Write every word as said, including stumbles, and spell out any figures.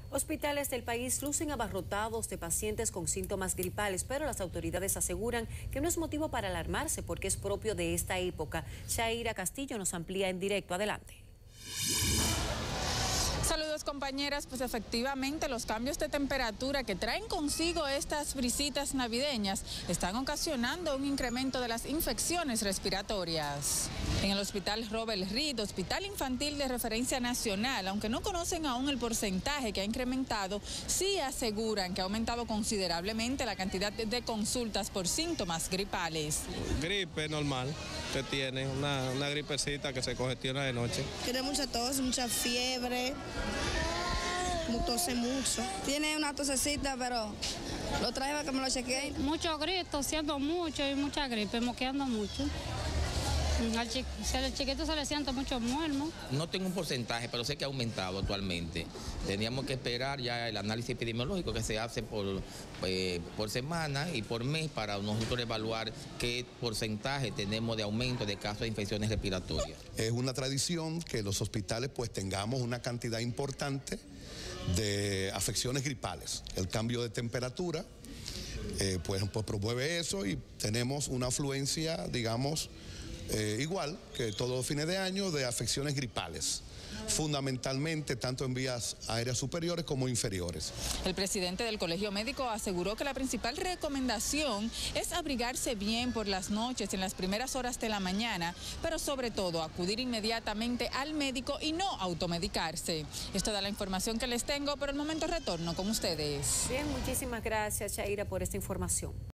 Hospitales del país lucen abarrotados de pacientes con síntomas gripales, pero las autoridades aseguran que no es motivo para alarmarse porque es propio de esta época. Shaira Castillo nos amplía en directo. Adelante. Saludos, compañeras. Pues efectivamente los cambios de temperatura que traen consigo estas brisitas navideñas están ocasionando un incremento de las infecciones respiratorias. En el Hospital Robert Reed, hospital infantil de referencia nacional, aunque no conocen aún el porcentaje que ha incrementado, sí aseguran que ha aumentado considerablemente la cantidad de consultas por síntomas gripales. Gripe normal que tiene, una, una gripecita que se congestiona de noche. Tiene mucha tos, mucha fiebre, tose mucho. Tiene una tosecita, pero lo traje para que me lo chequeen. Mucho grito, tosiendo mucho y mucha gripe, moqueando mucho. Al, chi al chiquito se le siente mucho muermo. No tengo un porcentaje, pero sé que ha aumentado actualmente. Teníamos que esperar ya el análisis epidemiológico que se hace por, eh, por semana y por mes para nosotros evaluar qué porcentaje tenemos de aumento de casos de infecciones respiratorias. Es una tradición que los hospitales pues tengamos una cantidad importante de afecciones gripales. El cambio de temperatura eh, pues, pues promueve eso y tenemos una afluencia, digamos, Eh, igual que todos los fines de año, de afecciones gripales, fundamentalmente tanto en vías aéreas superiores como inferiores. El presidente del Colegio Médico aseguró que la principal recomendación es abrigarse bien por las noches, en las primeras horas de la mañana, pero sobre todo acudir inmediatamente al médico y no automedicarse. Esto da la información que les tengo, por el momento retorno con ustedes. Bien, muchísimas gracias, Shaira, por esta información.